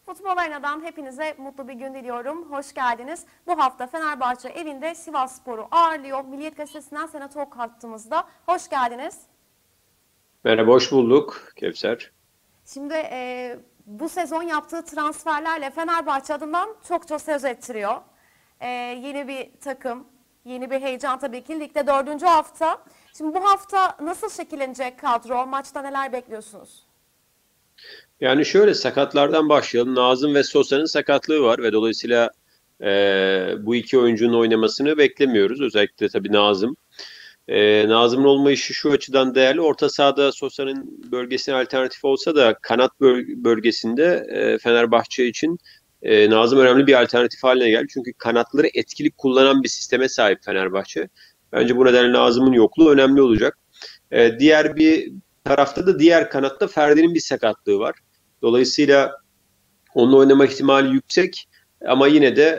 Futbol Arena'dan hepinize mutlu bir gün diliyorum. Hoş geldiniz. Bu hafta Fenerbahçe evinde Sivasspor'u ağırlıyor. Milliyet Gazetesi'nden Senat Ok hattımızda. Hoş geldiniz. Merhaba, hoş bulduk Kevser. Şimdi bu sezon yaptığı transferlerle Fenerbahçe adından çok söz ettiriyor. Yeni bir takım, yeni bir heyecan tabii ki. Ligde 4. hafta. Şimdi bu hafta nasıl şekillenecek kadro? Maçta neler bekliyorsunuz? Yani şöyle sakatlardan başlayalım. Nazım ve Sosa'nın sakatlığı var ve dolayısıyla bu iki oyuncunun oynamasını beklemiyoruz. Özellikle tabii Nazım. Nazım'ın olmayışı şu açıdan değerli. Orta sahada Sosa'nın bölgesine alternatif olsa da kanat bölgesinde Fenerbahçe için Nazım önemli bir alternatif haline geldi. Çünkü kanatları etkili kullanan bir sisteme sahip Fenerbahçe. Bence bu nedenle Nazım'ın yokluğu önemli olacak. Diğer bir tarafta da diğer kanatta Ferdi'nin bir sakatlığı var. Dolayısıyla onun oynama ihtimali yüksek ama yine de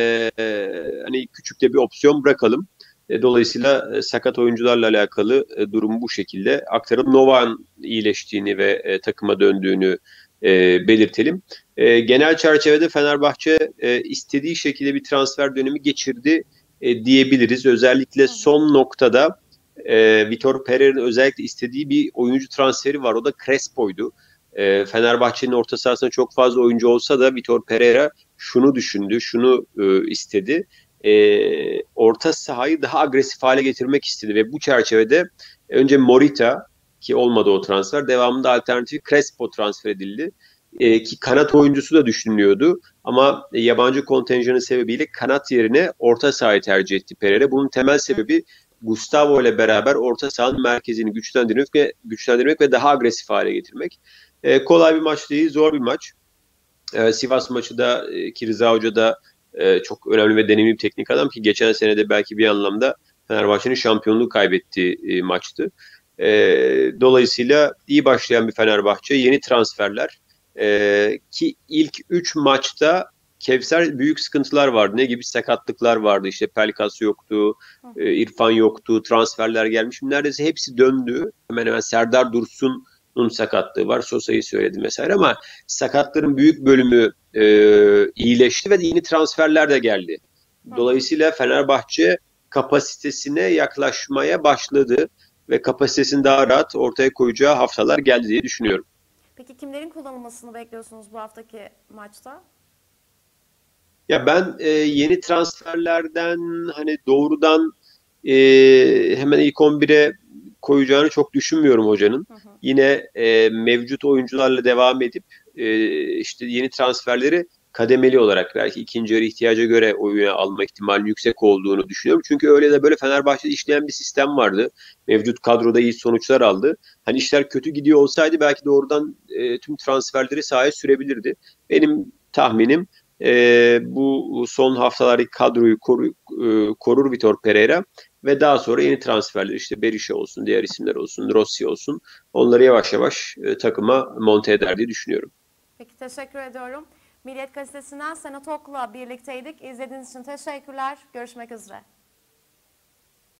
hani küçük de bir opsiyon bırakalım. Dolayısıyla sakat oyuncularla alakalı durumu bu şekilde aktaralım. Novak'ın iyileştiğini ve takıma döndüğünü belirtelim. Genel çerçevede Fenerbahçe istediği şekilde bir transfer dönemi geçirdi diyebiliriz. Özellikle Hı hı. son noktada Vitor Pereira'nın özellikle istediği bir oyuncu transferi var. O da Crespo'ydu. Fenerbahçe'nin orta sahasında çok fazla oyuncu olsa da Vitor Pereira şunu düşündü, şunu istedi. Orta sahayı daha agresif hale getirmek istedi ve bu çerçevede önce Morita ki olmadı o transfer, devamında alternatif Crespo transfer edildi. Ki kanat oyuncusu da düşünülüyordu ama yabancı kontenjanı sebebiyle kanat yerine orta sahayı tercih etti Pereira. Bunun temel sebebi Gustavo ile beraber orta sahanın merkezini güçlendirmek ve daha agresif hale getirmek. Kolay bir maç değil, zor bir maç. Sivas maçı da ki Rıza Hoca da çok önemli ve deneyimli bir teknik adam ki geçen sene de belki bir anlamda Fenerbahçe'nin şampiyonluğu kaybettiği maçtı. E, Dolayısıyla iyi başlayan bir Fenerbahçe, yeni transferler ki ilk 3 maçta Kevser büyük sıkıntılar vardı. Ne gibi sakatlıklar vardı? İşte Pelkas yoktu, Hı hı. İrfan yoktu, transferler gelmiş. Neredeyse hepsi döndü. Hemen hemen Serdar Dursun'un sakatlığı var. Sosa'yı söyledi mesela ama sakatların büyük bölümü iyileşti ve yeni transferler de geldi. Hı hı. Dolayısıyla Fenerbahçe kapasitesine yaklaşmaya başladı ve kapasitesini daha rahat ortaya koyacağı haftalar geldi diye düşünüyorum. Peki kimlerin kullanılmasını bekliyorsunuz bu haftaki maçta? Ya ben yeni transferlerden hani doğrudan hemen ilk 11'e koyacağını çok düşünmüyorum hocanın. Hı hı. Yine mevcut oyuncularla devam edip işte yeni transferleri kademeli olarak belki ikinci yarı ihtiyaca göre oyuna alma ihtimali yüksek olduğunu düşünüyorum. Çünkü öyle de böyle Fenerbahçe'de işleyen bir sistem vardı. Mevcut kadroda iyi sonuçlar aldı. Hani işler kötü gidiyor olsaydı belki doğrudan tüm transferleri sahaya sürebilirdi. Benim tahminim bu son haftalardaki kadroyu korur Vitor Pereira ve daha sonra yeni transferler işte Berisha olsun, diğer isimler olsun, Rossi olsun onları yavaş yavaş takıma monte eder diye düşünüyorum. Peki teşekkür ediyorum. Milliyet Gazetesi'nden Senat Ok'la birlikteydik. İzlediğiniz için teşekkürler. Görüşmek üzere.